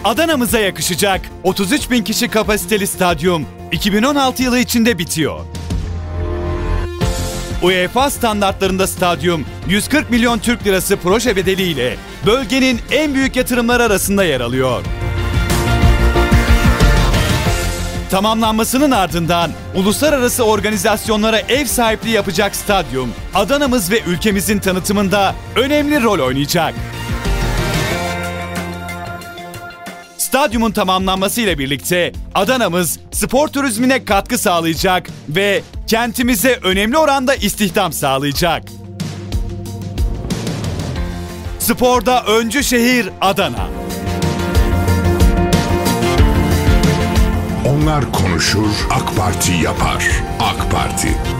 Adana'mıza yakışacak 33 bin kişi kapasiteli stadyum 2016 yılı içinde bitiyor. UEFA standartlarında stadyum 140 milyon Türk lirası proje bedeliyle bölgenin en büyük yatırımları arasında yer alıyor. Tamamlanmasının ardından uluslararası organizasyonlara ev sahipliği yapacak stadyum, Adana'mız ve ülkemizin tanıtımında önemli rol oynayacak. Stadyumun tamamlanmasıyla birlikte Adana'mız spor turizmine katkı sağlayacak ve kentimize önemli oranda istihdam sağlayacak. Sporda öncü şehir Adana. Onlar konuşur, AK Parti yapar. AK Parti.